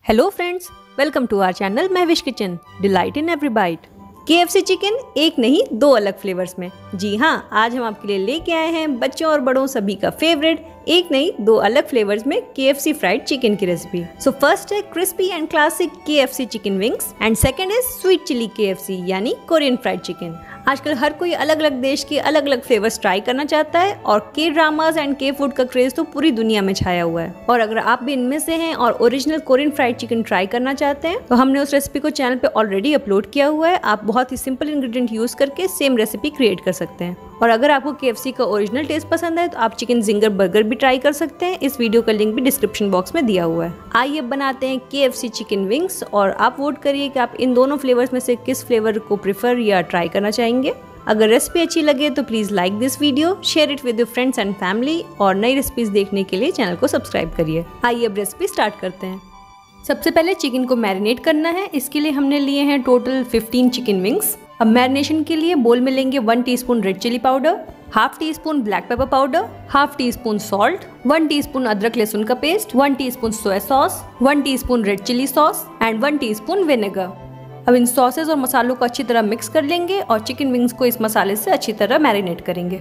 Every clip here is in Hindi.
Hello friends, welcome to our channel Mahvish kitchen. Delight in every bite. KFC chicken एक नहीं दो अलग फ्लेवर्स में। जी हाँ, आज हम आपके लिए लेके आए हैं बच्चों और बड़ों सभी का फेवरेट एक नहीं दो अलग फ्लेवर्स में KFC फ्राइड चिकन की रेसिपी। सो फर्स्ट है crispy and classic KFC chicken wings and second is sweet chilli KFC यानी कोरियन फ्राइड चिकन। आजकल हर कोई अलग अलग देश के अलग अलग फ्लेवर्स ट्राई करना चाहता है और K dramas and K food का क्रेज तो पूरी दुनिया में छाया हुआ है। और अगर आप भी इनमें से हैं और original Korean fried chicken try करना चाहते हैं तो हमने उस रेसिपी को चैनल पे ऑलरेडी अपलोड किया हुआ है। आप बहुत ही सिंपल इंग्रेडिएंट यूज करके सेम रेसिपी क्रिएट कर सकते हैं। और अगर आपको KFC का ओरिजिनल टेस्ट पसंद है तो आप चिकन जिंगर बर्गर भी ट्राई कर सकते हैं। इस वीडियो का लिंक भी डिस्क्रिप्शन बॉक्स में दिया हुआ है। आइए अब बनाते हैं KFC चिकन विंग्स और आप वोट करिए कि आप इन दोनों फ्लेवर्स में से किस फ्लेवर को प्रेफर या ट्राई करना चाहेंगे। अगर रेसिपी अच्छी लगे तो please like this video, share it with your friends and family और नई रेसिपीज देखने के लिए चैनल को सब्सक्राइब करिए। आइए अब रेसिपी स्टार्ट करते हैं। सबसे पहले चिकन को मैरिनेट करना है। इसके लिए हमने लिए हैं टोटल 15 चिकन विंग्स। अब मैरिनेशन के लिए बोल में लेंगे 1 teaspoon red chilli powder, half teaspoon black pepper powder, half teaspoon salt, 1 teaspoon अदरक लहसुन का paste, 1 teaspoon soya sauce, 1 teaspoon red chilli sauce and 1 teaspoon vinegar. अब इन सॉसेज और मसालों को अच्छी तरह मिक्स कर लेंगे और चिकन विंग्स को इस मसाले से अच्छी तरह मैरिनेट करेंगे।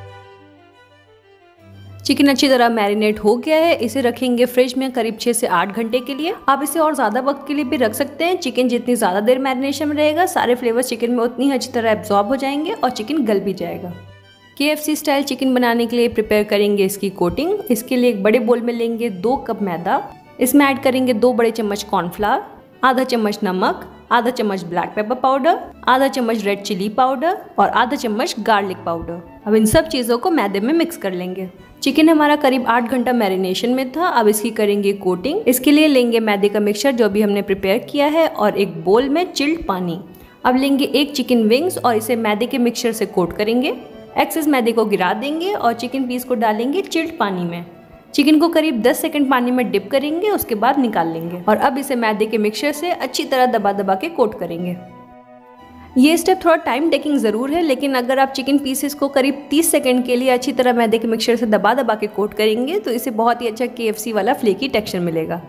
चिकन अच्छी तरह मैरिनेट हो गया है। इसे रखेंगे फ्रिज में करीब 6 से 8 घंटे के लिए। आप इसे और ज़्यादा वक्त के लिए भी रख सकते हैं। चिकन जितनी ज़्यादा देर मैरिनेशन में रहेगा सारे फ्लेवर्स चिकन में उतनी अच्छी तरह एब्जॉर्ब हो जाएंगे और चिकन गल भी जाएगा। KFC स्टाइल चिकन बनाने के लिए प्रिपेयर करेंगे इसकी कोटिंग। इसके लिए एक बड़े बोल में लेंगे 2 कप मैदा। इसमें ऐड करेंगे 2 बड़े चम्मच कॉर्नफ्लावर, आधा चम्मच नमक, आधा चम्मच ब्लैक पेपर पाउडर, आधा चम्मच रेड चिली पाउडर और आधा चम्मच गार्लिक पाउडर। अब इन सब चीज़ों को मैदे में मिक्स कर लेंगे। चिकन हमारा करीब 8 घंटा मैरिनेशन में था। अब इसकी करेंगे कोटिंग। इसके लिए लेंगे मैदे का मिक्सचर जो भी हमने प्रिपेयर किया है और एक बोल में चिल्ड पानी। अब लेंगे एक चिकन विंग्स और इसे मैदे के मिक्सचर से कोट करेंगे। एक्सेस मैदे को गिरा देंगे और चिकन पीस को डालेंगे चिल्ड पानी में। चिकन को करीब 10 सेकंड पानी में डिप करेंगे, उसके बाद निकाल लेंगे और अब इसे मैदे के मिक्सचर से अच्छी तरह दबा दबा के कोट करेंगे। ये स्टेप थोड़ा टाइम टेकिंग ज़रूर है, लेकिन अगर आप चिकन पीसेस को करीब 30 सेकंड के लिए अच्छी तरह मैदे के मिक्सचर से दबा दबा के कोट करेंगे तो इसे बहुत ही अच्छा KFC वाला फ्लेकी टेक्सचर मिलेगा।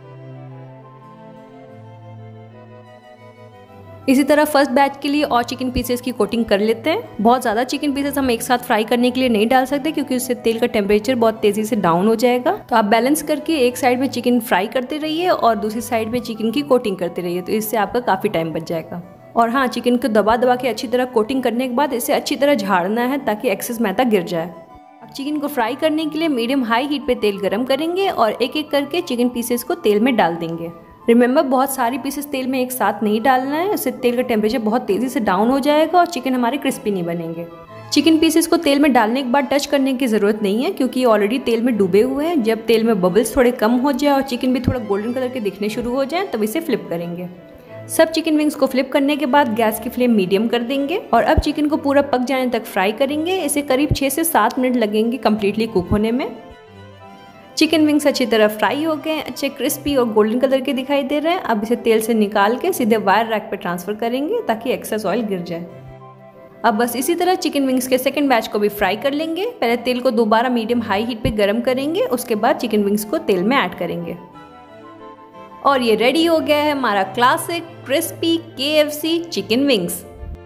इसी तरह फर्स्ट बैच के लिए और चिकन पीसेस की कोटिंग कर लेते हैं। बहुत ज़्यादा चिकन पीसेस हम एक साथ फ्राई करने के लिए नहीं डाल सकते क्योंकि उससे तेल का टेम्परेचर बहुत तेज़ी से डाउन हो जाएगा। तो आप बैलेंस करके एक साइड में चिकन फ्राई करते रहिए और दूसरी साइड में चिकन की कोटिंग करते रहिए, तो इससे आपका काफ़ी टाइम बच जाएगा। और हाँ, चिकन को दबा दबा के अच्छी तरह कोटिंग करने के बाद इसे अच्छी तरह झाड़ना है ताकि एक्सेस मैदा गिर जाए। अब चिकन को फ्राई करने के लिए मीडियम हाई हीट पे तेल गरम करेंगे और एक एक करके चिकन पीसेस को तेल में डाल देंगे। रिमेंबर, बहुत सारी पीसेस तेल में एक साथ नहीं डालना है, उससे तेल का टेम्परेचर बहुत तेज़ी से डाउन हो जाएगा और चिकन हमारे क्रिस्पी नहीं बनेंगे। चिकन पीसेस को तेल में डालने के बाद टच करने की ज़रूरत नहीं है क्योंकि ये ऑलरेडी तेल में डूबे हुए हैं। जब तेल में बबल्स थोड़े कम हो जाए और चिकन भी थोड़ा गोल्डन कलर के दिखने शुरू हो जाए तब इसे फ्लिप करेंगे। सब चिकन विंग्स को फ्लिप करने के बाद गैस की फ्लेम मीडियम कर देंगे और अब चिकन को पूरा पक जाने तक फ्राई करेंगे। इसे करीब 6 से 7 मिनट लगेंगे कम्प्लीटली कुक होने में। चिकन विंग्स अच्छी तरह फ्राई हो गए, अच्छे क्रिस्पी और गोल्डन कलर के दिखाई दे रहे हैं। अब इसे तेल से निकाल के सीधे वायर रैक पे ट्रांसफ़र करेंगे ताकि एक्सेस ऑयल गिर जाए। अब बस इसी तरह चिकन विंग्स के सेकंड बैच को भी फ्राई कर लेंगे। पहले तेल को दोबारा मीडियम हाई हीट पे गरम करेंगे, उसके बाद चिकन विंग्स को तेल में ऐड करेंगे। और ये रेडी हो गया है हमारा classic crispy KFC chicken wings.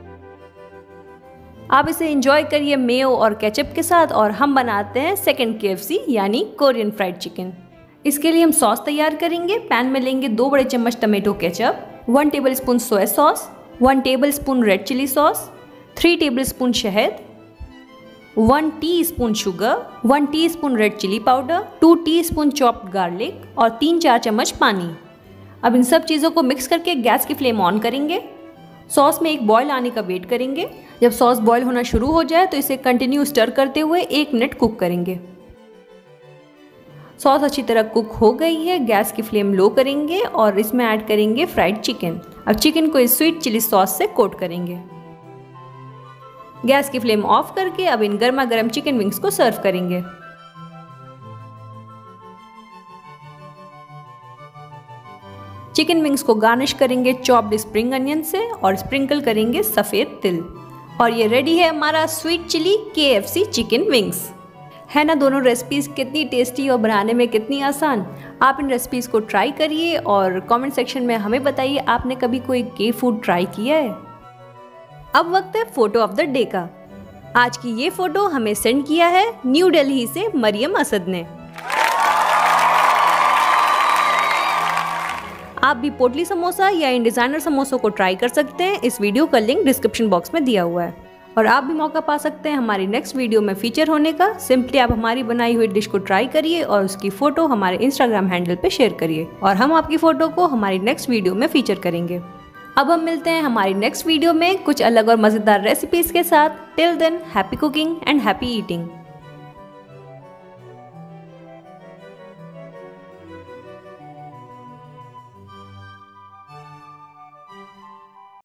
आप इसे एंजॉय करिए मेयो और केचप के साथ और हम बनाते हैं सेकंड KFC यानी कोरियन फ्राइड चिकन। इसके लिए हम सॉस तैयार करेंगे। पैन में लेंगे 2 बड़े चम्मच tomato ketchup, 1 tablespoon soya sauce, 1 tablespoon red chilli sauce, 3 tablespoon शहद, 1 teaspoon sugar, 1 teaspoon red chilli powder, 2 teaspoon chopped garlic और 3-4 चम्मच पानी। अब इन सब चीज़ों को मिक्स करके गैस की फ्लेम ऑन करेंगे। सॉस में एक बॉयल आने का वेट करेंगे। जब सॉस बॉयल होना शुरू हो जाए तो इसे कंटिन्यू स्टर करते हुए 1 मिनट कुक करेंगे। सॉस अच्छी तरह कुक हो गई है। गैस की फ्लेम लो करेंगे और इसमें ऐड करेंगे फ्राइड चिकन। अब चिकन को इस स्वीट चिली सॉस से कोट करेंगे। गैस की फ्लेम ऑफ करके अब इन गर्मा गर्म चिकन विंग्स को सर्व करेंगे। चिकन विंग्स को गार्निश करेंगे चॉप्ड स्प्रिंग अनियन से और स्प्रिंकल करेंगे सफ़ेद तिल। और ये रेडी है हमारा sweet chilli KFC chicken wings. है ना दोनों रेसिपीज़ कितनी टेस्टी और बनाने में कितनी आसान। आप इन रेसिपीज़ को ट्राई करिए और कमेंट सेक्शन में हमें बताइए आपने कभी कोई के फूड ट्राई किया है। अब वक्त है फोटो ऑफ द डे का। आज की ये फोटो हमें सेंड किया है न्यू दिल्ली से मरियम असद ने। आप भी पोटली समोसा या इन डिज़ाइनर समोसों को ट्राई कर सकते हैं। इस वीडियो का लिंक डिस्क्रिप्शन बॉक्स में दिया हुआ है और आप भी मौका पा सकते हैं हमारी नेक्स्ट वीडियो में फीचर होने का। सिंपली आप हमारी बनाई हुई डिश को ट्राई करिए और उसकी फ़ोटो हमारे इंस्टाग्राम हैंडल पे शेयर करिए और हम आपकी फ़ोटो को हमारी नेक्स्ट वीडियो में फीचर करेंगे। अब हम मिलते हैं हमारी नेक्स्ट वीडियो में कुछ अलग और मज़ेदार रेसिपीज़ के साथ। Till then, happy cooking and happy eating.